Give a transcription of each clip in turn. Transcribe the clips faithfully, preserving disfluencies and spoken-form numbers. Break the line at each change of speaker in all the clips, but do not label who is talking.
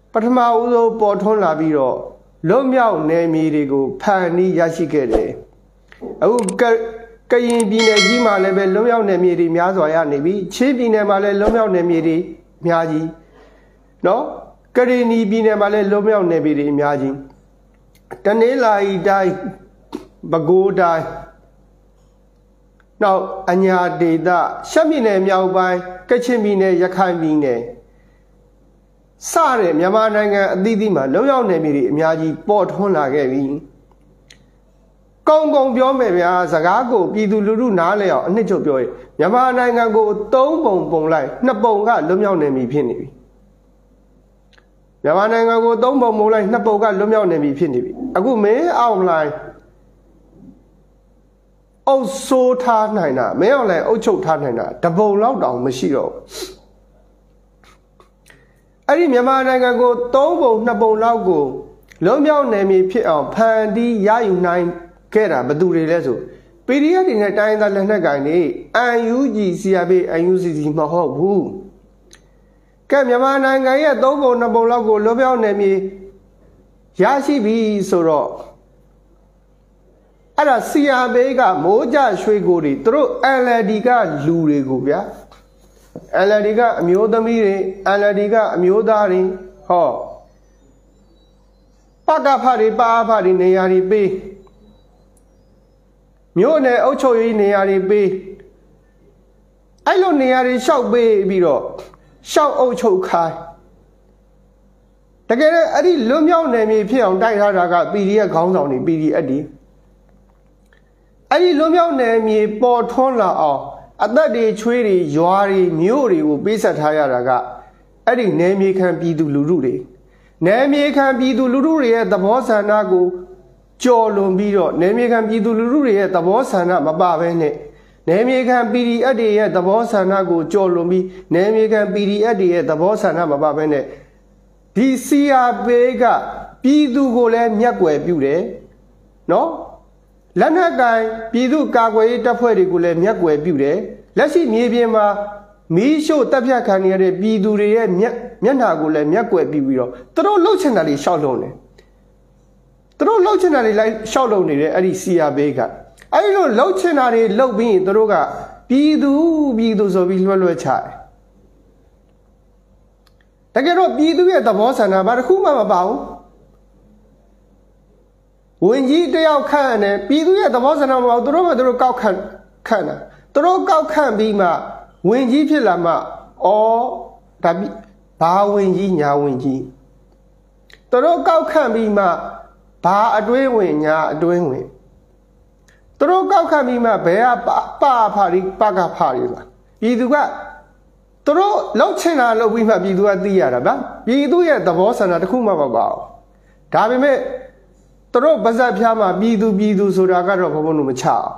ပထမဦးဆုံးပေါ်ထွန်းလာပြီးတော့လွတ်မြောက်နယ်မြေတွေကိုဖန်တီးရရှိခဲ့တယ်အခုကရင်ပြည်နယ်ကြီးမှာလည်းပဲလွတ်မြောက်နယ်မြေတွေများစွာရနေပြီချင်းပြည်နယ်မှာလည်းလွတ်မြောက်နယ်မြေတွေအများကြီးနော်ကရင်ပြည်နယ်မှာလည်းလွတ်မြောက်နယ်မြေတွေအများကြီးတနင်္လာရီတိုင်းပဲခူးတိုင်းနောက်အညာဒေသရှမ်းပြည်နယ်မြောက်ပိုင်းကချင်ပြည်နယ်ရခိုင်ပြည်နယ်စတဲ့မြန်မာနိုင်ငံအသီးသီးမှာလွတ်မြောက်နယ်မြေတွေအများကြီးပေါ်ထွန်းလာခဲ့ပြီကောင်းကောင်းပြောမယ်ဗျာစကားကိုပြည်သူလူထုနားလည်အောင်အနှစ်ချုပ်ပြောရင်မြန်မာနိုင်ငံကိုသုံးပုံပုံလိုက်နှစ်ပုံကလွတ်မြောက်နယ်မြေဖြစ်နေပြီမြန်မာနိုင်ငံကိုသုံးပုံပုံလိုက်နှစ်ပုံကလွတ်မြောက်နယ်မြေဖြစ်နေပြီအခုမင်းအောင်လိုင်းအုပ်ဆိုးထားနိုင်တာမင်းအောင်လိုင်းအုပ်ချုပ်ထားနိုင်တာတပုံလောက်တောင်မရှိတော့အဲ့ဒီမြန်မာနိုင်ငံကိုသုံးပုံနှစ်ပုံလောက်ကိုလွတ်မြောက်နယ်မြေဖြစ်အောင်ဖန်တီးရယူနိုင်ခဲ့တာဘယ်သူတွေလဲဆို ပီဒီအက်ဖ် တွေနဲ့တိုင်းသားလက်နက်ကိုင်တွေ အန် ယူ ဂျီ စီ အာร์ ပီ အန် ယူ စီ စီ မဟုတ်ဘူးကဲမြန်မာနိုင်ငံရဲ့သုံးပုံနှစ်ပုံလောက်ကိုလွတ်မြောက်နယ်မြေရရှိပြီဆိုတော့အဲ့ဒါ စီ အာร์ ပီ ကမိုးကြရွှေကိုတွေသူတို့ အယ် အယ် ဒီ ကလူတွေကိုဗျာ အယ် အယ် ဒီ ကအမျိုးသမီးတွေ အယ် အယ် ဒီ ကအမျိုးသားတွေဟောပကဖတွေပအဖတွေနေရာတွေပေးမြို့နယ်အုပ်ချုပ်ရေးနေရာတွေပေးအဲ့လိုနေရာတွေရှောက်ပေးပြီးတော့ရှောက်အုပ်ချုပ်ခိုင်းတကယ်တော့အဲ့ဒီလွတ်မြောက်နယ်မြေဖြစ်အောင်တိုက်ထားတာက ပီဒီအက်ဖ် ခေါင်းဆောင်တွေ ပီဒီအက်ဖ် တွေအဲ့ဒီလွတ်မြောက်နယ်မြေပေါ်ထွန်းလာအောင်အသက်တွေချွေးတွေရွာတွေမြို့တွေကိုပေးဆက်ထားရတာကအဲ့ဒီနယ်မြေခံပြည်သူလူထုတွေနယ်မြေခံပြည်သူလူထုတွေရဲ့သဘောဆန္ဒကိုကြော်လွန်ပြီးတော့နယ်မြေခံပြည်သူလူထုတွေရဲ့သဘောဆန္ဒမပါဘဲနဲ့နယ်မြေခံ ပီဒီအက်ဖ် တွေရဲ့သဘောဆန္ဒကိုကြော်လွန်ပြီးနယ်မြေခံ ပီဒီအက်ဖ် တွေရဲ့သဘောဆန္ဒမပါဘဲနဲ့ဒီ စီ အာร์ ပီ ကပြည်သူကိုလည်းမျက်ကွယ်ပြုတယ်နော်လက်နက်ကိုင်ပြည်သူကာကွယ်ရေးတပ်ဖွဲ့တွေကိုလည်းမျက်ကွယ်ပြုတယ်လက်ရှိမြေပြင်မှာမီးရှို့တပ်ဖြတ်ခံရတဲ့ပြည်သူတွေရဲ့မျက်မျက်နှာကိုလည်းမျက်ကွယ်ပြုပြီးတော့သူတို့လှုပ်ချင်တာတွေရှောက်လုံးတယ်သူတို့လှုပ်ချင်တာတွေလိုက်ရှောက်လုံးနေတယ်အဲ့ဒီ စီ အာร์ ပီ ကအဲ့ဒီလိုလှုပ်ချင်တာတွေလှုပ်ပြီးရင်သူတို့ကပြည်သူပြည်သူဆိုပြီးလွှတ်လွှတ်ချတယ်တကယ်တော့ပြည်သူရဲ့သဘောဆန္ဒဘာတစ်ခုမှမပါဘူးဝင်ကြီးတယောက်ခန့်တယ်ပြည်သူရဲ့သဘောဆန္ဒမပါဘူးသူတို့ကသူတို့ကောက်ခန့်ခန့်တာသူတို့ကောက်ခန့်ပြီးမှဝင်ကြီးဖြစ်လာမှဩဒါဘာဝင်ကြီးညာဝင်ကြီးသူတို့ကောက်ခန့်ပြီးမှဘာအတွင်းဝင်ညာအတွင်းဝင်သူတို့ကောက်ခန့်ပြီးမှဘယ်ကပဖာရီပကဖာရီဆိုတာပြည်သူကသူတို့လောက်ချင်တာလောက်ပြီးမှပြည်သူကသိရတာဗျပြည်သူရဲ့သဘောဆန္ဒတစ်ခုမှမပါဘူးဒါပေမဲ့သူတို့ပါဇက်ဖျားမှာပြည်သူပြည်သူဆိုတာကတော့ဘုံဘုံတို့မချအောင်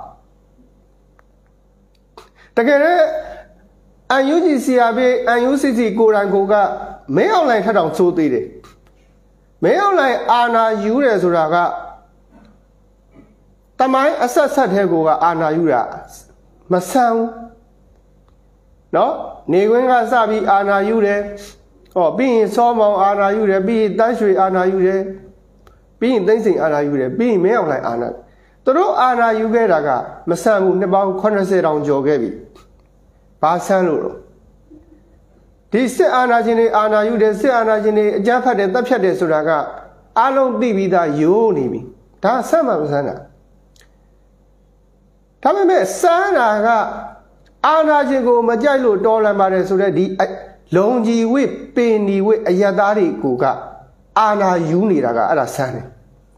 တကယ်တော့ အန် ယူ ဂျီ စီ အာร์ ပီ အန် ယူ စီ စီ ကိုယ်တိုင်ကိုကမင်းအောင်လှိုင်ထက်တောင်သိုးသေးတယ်မင်းအောင်လှိုင်အာဏာယူတယ်ဆိုတာကတမိုင်းအဆက်ဆက်တဲ့ကိုကအာဏာယူတာမဆန်းဘူးနော်နေခွင်းကစပြီးအာဏာယူတယ်ဟောပြီးရင်စောမောင်အာဏာယူတယ်ပြီးရင်တန်းရွှေအာဏာယူတယ်ပြီးရင်သိန်းစိန်အာဏာယူတယ်ပြီးရင်မင်းအောင်လှိုင်အာဏာသူတို့အာဏာယူခဲ့တာကမဆန်းဘူးနှစ်ပေါင်းeightyတောင်ကျော်ခဲ့ပြီဘာဆန်းလို့တော့ဒီစစ်အာဏာရှင်တွေအာဏာယူတယ်စစ်အာဏာရှင်တွေအကြမ်းဖက်တယ်တပ်ဖြတ်တယ်ဆိုတာကအားလုံးသိပြီးသားယိုးနေပြီဒါဆက်မှမဆန်းတာဒါပေမဲ့ဆန်းတာကအာဏာရှင်ကိုမကြိုက်လို့တော်လန်ပါတယ်ဆိုတဲ့ဒီလုံကြီးဝိပင်ဒီဝိအယက်သားတွေကိုကအာဏာယူနေတာကအဲ့ဒါဆန်းတယ်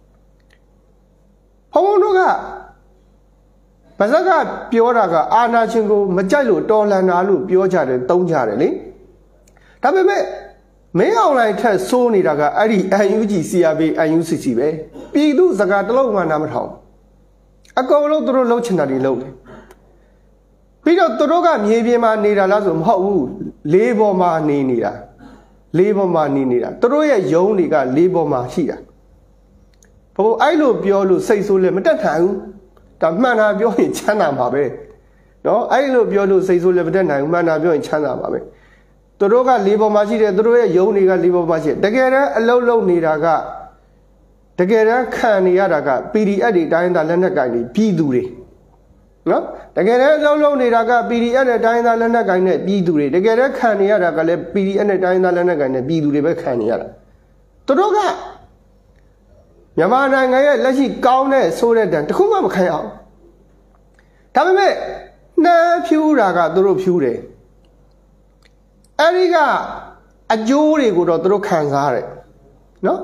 ဘုံဘုံတို့ကပါဇက်ကပြောတာကအာဏာရှင်ကိုမကြိုက်လို့တော်လန်တာလို့ပြောကြတယ်တုံးကြတယ်လေဒါပေမဲ့မင်းအောင်လှိုင်ထက်စိုးနေတာကအဲ့ဒီ အန် ယူ ဂျီ စီ အာร์ ပီ အန် ယူ စီ စီ ပဲပြည်သူစကားတလုံးမှနားမထောင်အကုန်လုံးသူတို့လှုပ်ချင်တာတွေလှုပ်တယ်ပြီးတော့သူတို့ကမြေပြင်မှာနေတာလားဆိုမဟုတ်ဘူးလေးပေါ်မှာနေနေတာလေးပေါ်မှာနေနေတာသူတို့ရဲ့ယုံတွေကလေးပေါ်မှာရှိတာဘို့အဲ့လိုပြောလို့စိတ်ဆိုးလဲမတက်နိုင်ဘူးဒါမှန်တာပြောရင်ချမ်းသာမှာပဲเนาะအဲ့လိုပြောလို့စိတ်ဆိုးလဲမတက်နိုင်ဘူးမှန်တာပြောရင်ချမ်းသာမှာပဲသူသူတို့ကလေပေါ်မှာရှိတယ်သူတို့ရဲ့ယုံတွေကလေပေါ်မှာရှိတယ်တကယ်တမ်းအလုံးလုံးနေတာကတကယ်တမ်းခံနေရတာက P D F တွေတိုင်းသားလက်နက်ကင်တွေပြည်သူတွေနော်တကယ်တမ်းအလုံးလုံးနေတာက P D F နဲ့တိုင်းသားလက်နက်ကင်နဲ့ပြည်သူတွေတကယ်တမ်းခံနေရတာကလည်း P D F နဲ့တိုင်းသားလက်နက်ကင်နဲ့ပြည်သူတွေပဲခံနေရတာသူတို့ကမြန်မာနိုင်ငံရဲ့လက်ရှိကောင်းတဲ့ဆိုးတဲ့တန်တခုမှမခံအောင်ဒါပေမဲ့နှမ်းဖြူတာကသူတို့ဖြူတယ်အဲ့ဒီကအကျိုးတွေကိုတော့သူတို့ခံစားရတယ်နော်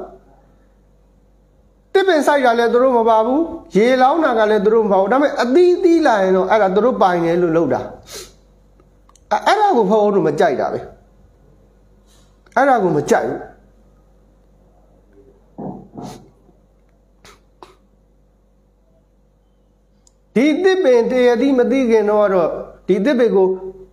တစ်ပင်ဆိုင်တာလည်းသူတို့မပါဘူးရေလောင်းတာကလည်းသူတို့မပါဘူးဒါပေမဲ့အသီးသီးလာရင်တော့အဲ့ဒါသူတို့ပိုင်တယ်လို့လုပ်တာအဲ့ဒါကိုဘုန်းတို့မကြိုက်တာပဲအဲ့ဒါကိုမကြိုက်ဘူးဒီတစ်ပင်တရသည်မသိခင်တော့ဒီတစ်ပင်ကို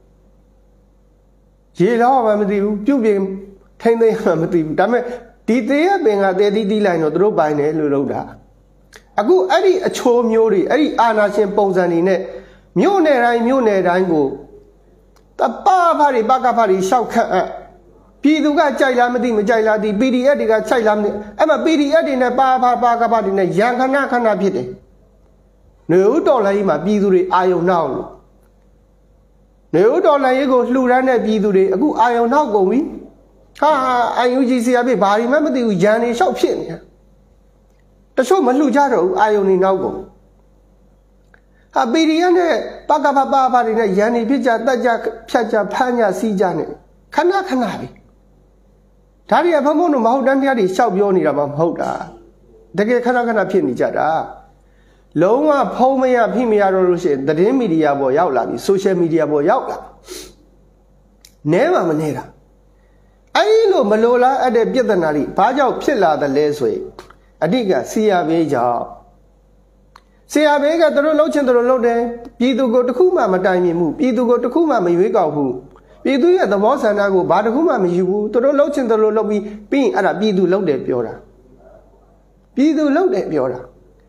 ရေလောင်းမှမသိဘူးပြုတ်ပြင်ထိမ့်သိမ်းမှမသိဘူးဒါပေမဲ့ဒီတရပင်ကတည်တည်တီးလိုက်တော့သူတို့ပိုင်တယ်လို့လုပ်တာအခုအဲ့ဒီအချိုးမျိုးတွေအဲ့ဒီအာနာရှင်ပုံစံတွေနဲ့မြို့နယ်တိုင်းမြို့နယ်တိုင်းကိုတပဖားတွေပကဖားတွေရှောက်ခန့်အပ်ပြည်သူကကြိုက်လားမသိမကြိုက်လားဒီ P D F တွေကကြိုက်လားမသိအဲ့မှာ P D F တွေနဲ့ပါဖားပကဖားတွေနဲ့ရန်ခဏခဏဖြစ်တယ်နေဦးတော်လိုင်းမှာပြည်သူတွေအာယုံနောက်လို့နေဦးတော်လိုင်းကိုလှူဒန်းတဲ့ပြည်သူတွေအခုအာယုံနောက်ကုန်ပြီဟာအန်ယူဂျီစီအပြဘာဒီမှမသိဘူးရန်နေလျှောက်ဖြစ်နေတာတချို့မလှူကြတော့ဘူးအာယုံနေနောက်ကုန်ဟာ P D F နဲ့ပကဖပါဖတွေနဲ့ရန်နေဖြစ်ကြတက်ကြဖြတ်ကြဖမ်းကြစီးကြနဲ့ခဏခဏပဲဒါတွေကဘုံဘုံတို့မဟုတ်တန်းတရားတွေလျှောက်ပြောနေတာမှမဟုတ်တာတကယ်ခဏခဏဖြစ်နေကြတာလုံးဝဖုံးမရဖိမရတော့လို့ရှိရင်သတင်းမီဒီယာပေါ်ရောက်လာပြီဆိုရှယ်မီဒီယာပေါ်ရောက်လာနဲမှမနေတာအဲ့လိုမလိုလားအဲ့တဲ့ပြဿနာတွေဘာကြောင့်ဖြစ်လာသလဲဆိုရင်အဓိကဆီယာဘေးကြောင့်ဆီယာဘေးကသူတို့လှုပ်ချင်သူတို့လှုပ်တယ်ပြည်သူကိုတခုမှမတိုင်မြင်ဘူးပြည်သူကိုတခုမှမရွေးကောက်ဘူးပြည်သူရဲ့သဘောဆန္ဒကိုဘာတခုမှမယူဘူးသူတို့လှုပ်ချင်သူတို့လှုပ်ပြီးပြီးရင်အဲ့ဒါပြည်သူလှုပ်တယ်ပြောတာပြည်သူလှုပ်တယ်ပြောတာ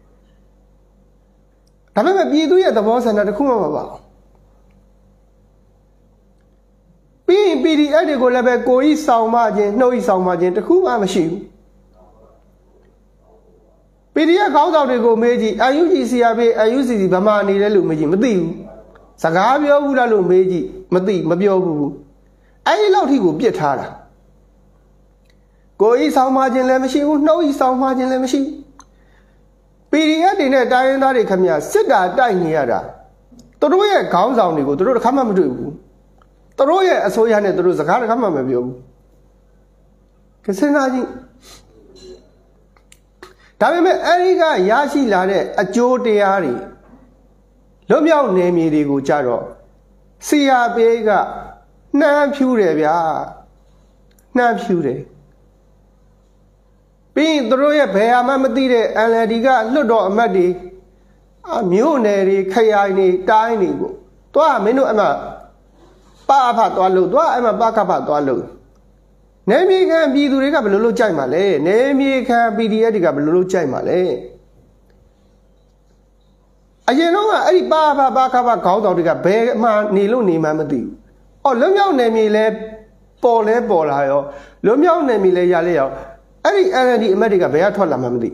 ဒါပေမဲ့ပြည်သူရဲ့သဘောဆန္ဒတခုမှမပါဘူးပြီးရင် P D F တွေကိုလည်းပဲကိုကြီးဆောင်မခြင်းနှုတ်ကြီးဆောင်မခြင်းတခုမှမရှိဘူး P D F ခေါင်းဆောင်တွေကိုမေးကြည့် A U G C R P A U C C ဗမာနေတယ်လို့မေးကြည့်မသိဘူးစကားပြောဘူးလားလို့မေးကြည့်မသိမပြောဘူးအဲ့ဒီလောက်ထိကိုပြစ်ထားတာကိုကြီးဆောင်မခြင်းလည်းမရှိဘူးနှုတ်ကြီးဆောင်မခြင်းလည်းမရှိဘူးP D F တွေနဲ့တိုင်းရင်းသားတွေခင်ဗျာစစ်တာတိုက်နေရတာသူတို့ရဲ့ခေါင်းဆောင်တွေကိုသူတို့တစ်ခါမှမတွေ့ဘူးသူတို့ရဲ့အစိုးရနဲ့သူတို့စကားတစ်ခါမှမပြောဘူးကစင်သားကြီးဒါပေမဲ့အဲဒီကရရှိလာတဲ့အကျိုးတရားတွေလွတ်မြောက်နေမြေတွေကိုကြတော့စီအာပေကနှမ်းဖြူတယ်ဗျာနှမ်းဖြူတယ်ပြီးရင်သူတို့ရဲ့ဘယ်ဟာမှမသိတဲ့ N L D ကလွတ်တော်အမတ်တွေအမျိုးနယ်တွေခရိုင်တွေတိုင်းတွေကိုတွားမင်းတို့အမှပါဖသွားလို့တွားအမှပါကဖသွားလို့နေမြေခံပြည်သူတွေကဘယ်လိုလုပ်ကြိုက်မှာလဲနေမြေခံ P D F တွေကဘယ်လိုလုပ်ကြိုက်မှာလဲအရင်တော့ကအဲ့ဒီပါဖပါကဖခေါင်းဆောင်တွေကဘယ်မှနေလို့နေမှမသိဘူးအော်လွတ်မြောက်နေမြေလဲပေါ်လဲပေါ်လာရောလွတ်မြောက်နေမြေလဲရလဲရောအဲ့ဒီ N L D အမတ်တွေကဘယ်ကထွက်လာမှမသိ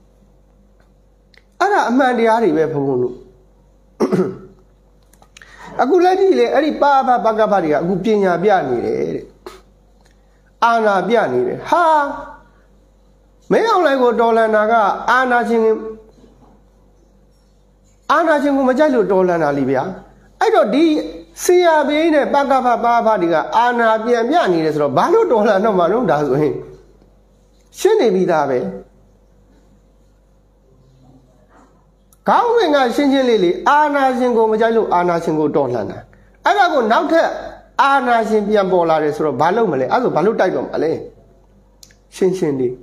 အဲ့ဒါအမှန်တရားတွေပဲဘုံဘုံတို့အခုလက်ကြည့်လေအဲ့ဒီပါဖပါကဖတွေကအခုပညာပြနေတယ်တဲ့အာနာပြနေတယ်ဟာမင်းအောင်လိုက်ကိုတော်လန်တာကအာနာချင်းအာနာချင်းကိုမကြိုက်လို့တော်လန်တာလीဗျာအဲ့တော့ဒီစီယာဘေးနဲ့ပကဖပါဖတွေကအာနာပြန်ပြနေတယ်ဆိုတော့ဘာလို့တော်လန်တော့မှတော့ဒါဆိုရင်ရှင်းနေပြီးသားပဲခေါင်းစဉ်ကရှင်းရှင်းလေးလေးအာနာရှင်ကိုမကြိုက်လို့အာနာရှင်ကိုတော်လှန်တာအဲ့ဒါကိုနောက်ထပ်အာနာရှင်ပြန်ပေါ်လာတယ်ဆိုတော့ဘာလုပ်မလဲအဲ့ဆိုဘာလို့တိုက်တော့မလဲရှင်းရှင်းလေး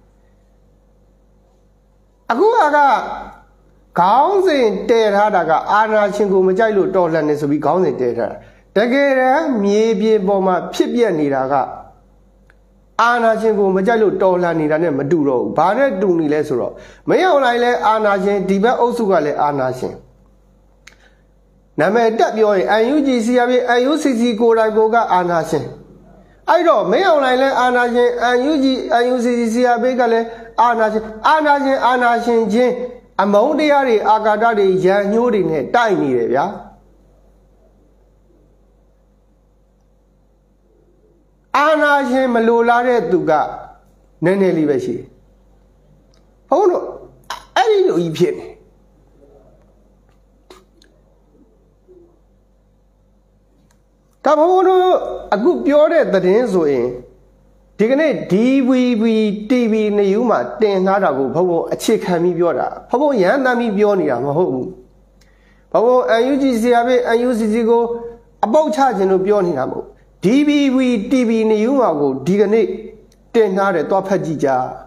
အခုကခေါင်းစဉ်တည်ထားတာကအာနာရှင်ကိုမကြိုက်လို့တော်လှန်နေဆိုပြီးခေါင်းစဉ်တည်ထားတာတကယ်တမ်းမြေပြင်ပေါ်မှာဖြစ်ပျက်နေတာကအာနာရှင်ကိုမကြိုက်လို့တော်လှန်နေတာနဲ့မတူတော့ဘူးဘာနဲ့တူနေလဲဆိုတော့မင်းအောင်လိုက်လဲအာနာရှင်ဒီဘက်အုပ်စုကလည်းအာနာရှင်နာမည်တက်ပြောရင် A U G C R P A U C C ကိုယ်တိုင်ကိုကအာနာရှင်အဲ့တော့မင်းအောင်လှိုင်လဲအာဏာရှင် အန် ယူ ဂျီ အန် ယူ စီ စီ စီ အာร์ ဘေးကလည်းအာဏာရှင်အာဏာရှင်အာဏာရှင်ချင်းအမုန်းတရားတွေအာဃာတတွေရန်ညှိုးတွေနဲ့တိုက်နေတယ်ဗျာအာဏာရှင်မလိုလားတဲ့သူကနည်းနည်းလေးပဲရှိတယ်ဘုန်းတို့အဲ့ဒီလိုကြီးဖြစ်နေဒါဘုန်းတို့အခုပြောတဲ့သတင်းဆိုရင်ဒီကနေ့ ဒီ ဗီ ဘီ တီ ဗီ နေယူမှာတင်ထားတာကိုဘုန်းဘုန်းအခြေခံပြီးပြောတာဘုန်းဘုန်းရန်တမ်းပြီးပြောနေတာမဟုတ်ဘူးဘုန်းဘုန်း အန် ယူ ဂျီ စီ အာร์ ဘေး အန် ယူ စီ စီ ကိုအပေါက်ချခြင်းလို့ပြောနေတာမဟုတ် ဒီ ဗီ ဘီ တီ ဗီ နေယူမှာကိုဒီကနေ့တင်ထားတယ်တွားဖတ်ကြည့်ကြ